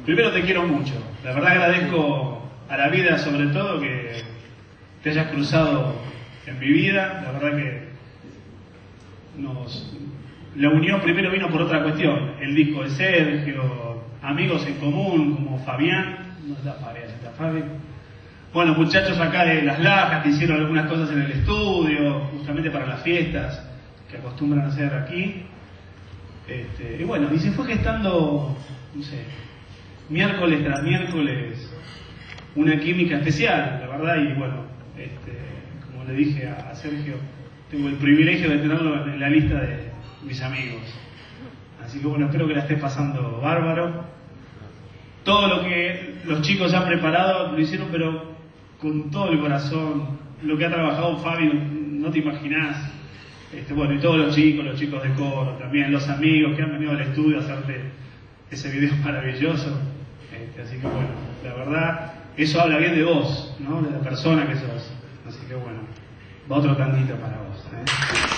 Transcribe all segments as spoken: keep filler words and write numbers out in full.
primero te quiero mucho. La verdad agradezco a la vida sobre todo que te hayas cruzado en mi vida. La verdad que nos... La unión primero vino por otra cuestión. El disco de Sergio, amigos en común como Fabián. No está Fabián, está Fabi. Bueno, muchachos acá de Las Lajas que hicieron algunas cosas en el estudio, justamente para las fiestas que acostumbran a hacer aquí. Este, y bueno, y se fue gestando, no sé, miércoles tras miércoles, una química especial, la verdad. Y bueno, este, como le dije a, a Sergio, tengo el privilegio de tenerlo en la lista de mis amigos. Así que bueno, espero que la estés pasando bárbaro. Todo lo que los chicos han preparado lo hicieron, pero con todo el corazón. Lo que ha trabajado Fabio, no te imaginás. Este, bueno, y todos los chicos, los chicos de coro, también los amigos que han venido al estudio a hacerte ese video maravilloso. Este, así que bueno, la verdad, eso habla bien de vos, ¿no? De la persona que sos. Así que bueno, va otro tantito para vos, ¿eh?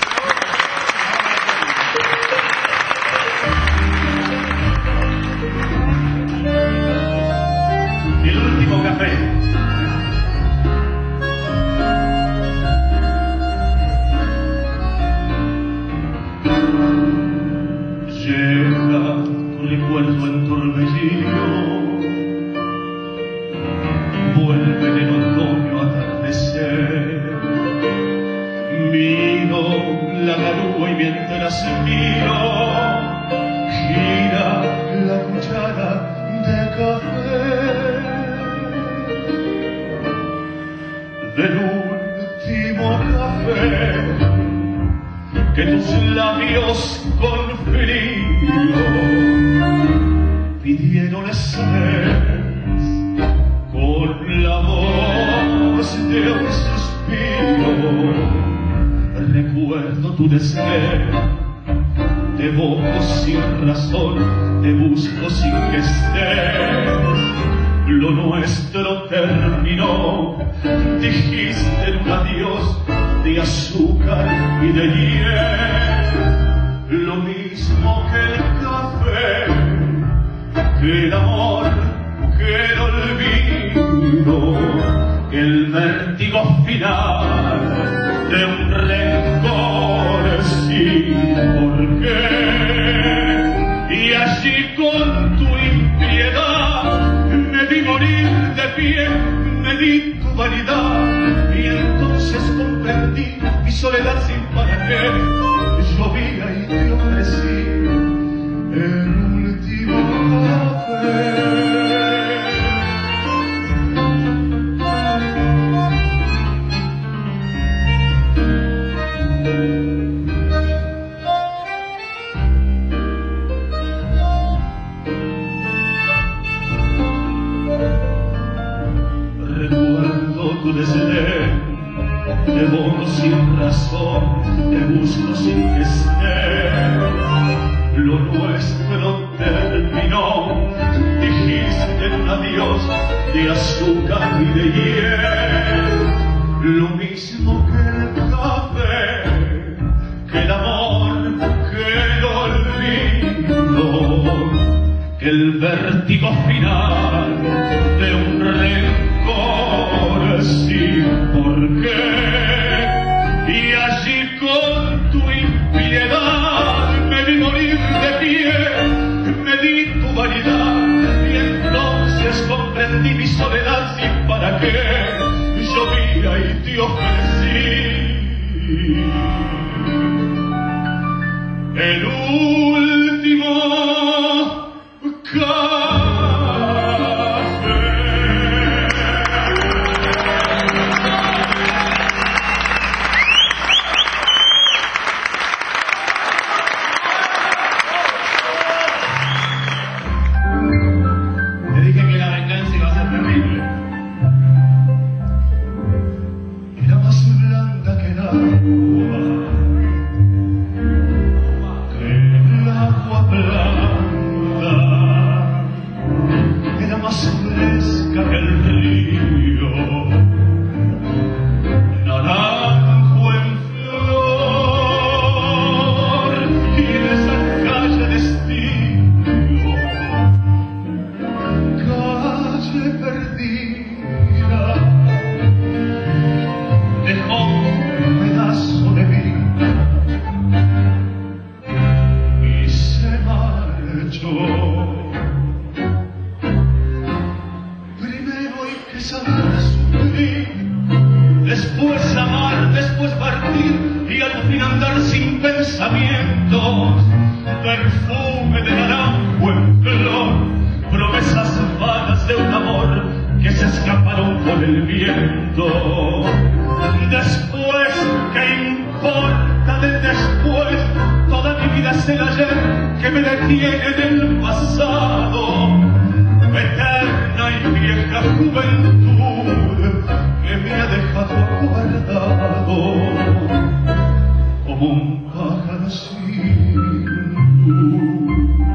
El último café. Llega tu recuerdo en torbellino, vuelve en el otoño a atardecer. Miro la garúa y mientras miro, gira la cuchara de café. Del último café que tus labios con frío pidieron ser, con la voz de un suspiro recuerdo tu deseo. Te evoco sin razón, te busco sin que estés. Lo nuestro terminó, dijiste un adiós de azúcar y de hiel. Lo mismo que el café, que el amor, que el olvido, que el vértigo final de un rencor sin por qué. Y así con tu impiedad me vi morir de pie, me di tu vanidad, y entonces comprendí mi soledad sin para qué. Llovía y te ofrecí el último café. Tu desdén, te evoco sin razón, te busco sin que estés. Lo nuestro terminó, dijiste un adiós de azúcar y de hiel. Lo mismo que el café, que el amor, que el olvido, que el vértigo final de un rencor sin por qué. Y allí con tu impiedad me vi morir de pie, me di tu vanidad, y entonces comprendí mi soledad sin para qué. Llovía y te ofrecí el último café. Que el agua blanda perfume de naranjo en flor, promesas vanas de un amor que se escaparon por el viento. Después, ¿qué importa del después? Toda mi vida es el ayer que me detiene en el pasado, eterna y vieja juventud que me ha dejado guardado como un pájaro sin luz.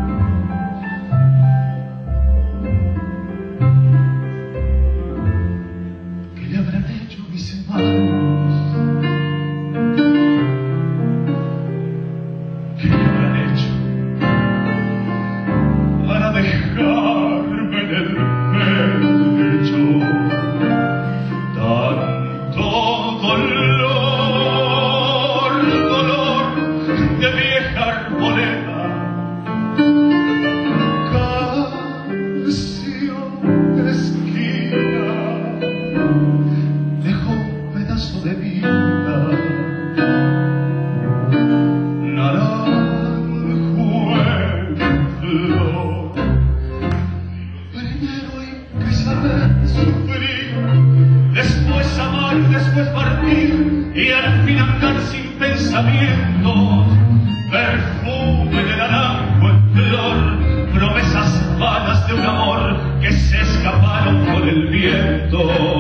¿Qué le habrán hecho mis hermanos? ¿Qué le habrán hecho para dejarme en el pecho tanto dolor, dolor de vieja arboleda, canción de esquina, dejó un pedazo de vida, naranjo en flor. Primero hay que saber sufrir, después amar, después partir y al fin andar sin pensamientos. Perfume de naranjo en flor, promesas vanas de un amor que se escaparon por el viento.